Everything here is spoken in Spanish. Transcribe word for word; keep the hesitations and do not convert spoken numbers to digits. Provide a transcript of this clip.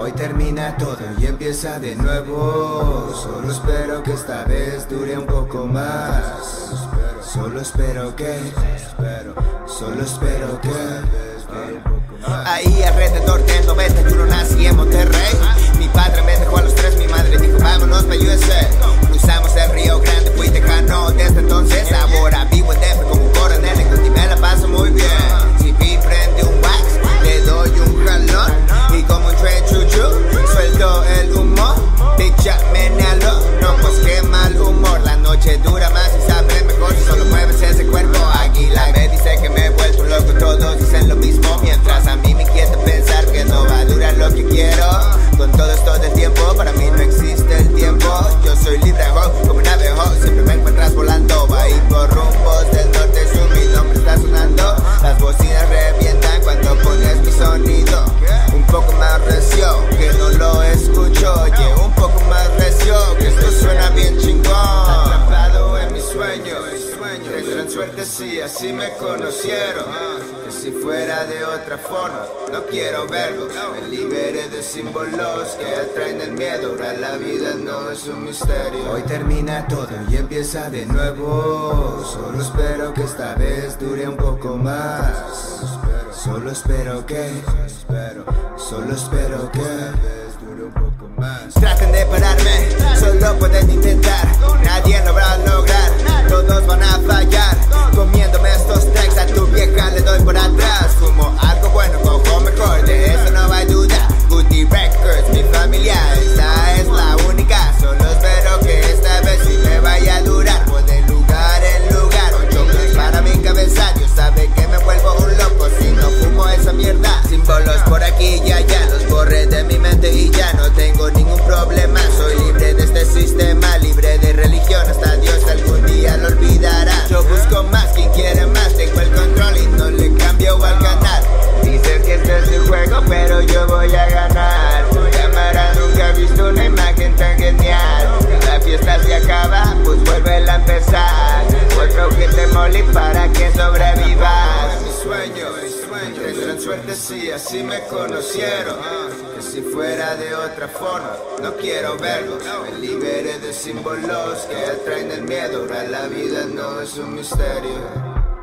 Hoy termina todo y empieza de nuevo. Solo espero que esta vez dure un poco más. Solo espero que, solo espero que ahí alrededor del noventa y uno nací en Monterrey. Mi padre me dejó a los tres, mi madre dijo vámonos pa' U S A. Cruzamos el Río Grande, fui tejano desde entonces. Ahora vivo en D F como un coronel, en Conti me la paso muy bien. Si vi prende un wax, le doy un jalón y como un tren chuchu, suelto el humo. Big Jack menealo, no pues qué mal humor. La noche dura más y sabe mejor si solo mueves ese cuerpo. Águila me dice que me he vuelto un loco, todos dicen lo mismo. Mientras a mí me inquieta pensar que no va a durar lo que quiero. Con todo esto del tiempo, para mí no existe el tiempo. Yo soy libre, ho, como un ave, ho. Siempre me encuentras volando. Va y por rumbos del norte sur, mi nombre está sonando. Las bocinas revientan cuando pones mi sonido. Un poco más recio, que no lo escucho. Oye, un poco más recio, que esto suena bien chingón. Atrapado en mis sueños, tendrán suerte si así me conocieron. Que si fuera de otra forma, no quiero verlos. Me liberé de símbolos que atraen el miedo. Ahora la vida no es un misterio. Hoy termina todo y empieza de nuevo. Solo espero que esta vez dure un poco más. Solo espero que, solo espero que dure un poco más. Traten de pararme, solo pueden intentar. Nadie lo va a lograr, todos van a fallar. Comiéndome estos tracks, a tu vieja le doy por atrás. Fumo algo bueno, cojo mejor, de eso no hay duda. Goody Records, mi familia, esta es la única. Solo espero que esta vez sí me vaya a durar. Voy de lugar en lugar, ocho pies para mi cabeza. Dios sabe que me vuelvo un loco si no fumo esa mierda. Símbolos por aquí y allá, los borré de mi mente y ya no tengo ningún problema. Soy libre de este sistema, libre de religión, hasta Dios algún día lo olvidará. Yo busco más, quien quiere más, tengo el control y no le cambio al canal. Dicen que este es el juego, pero yo voy a ganar. Cámara nunca he visto una imagen tan genial. La fiesta se acaba, pues vuelve a empezar. Otro que te molí para que sobrevivas. Mis sueños tendrán suerte si así me conocieron. Que si fuera de otra forma, no quiero verlos. Me liberé de símbolos que atraen el miedo. Ahora la vida no es un misterio.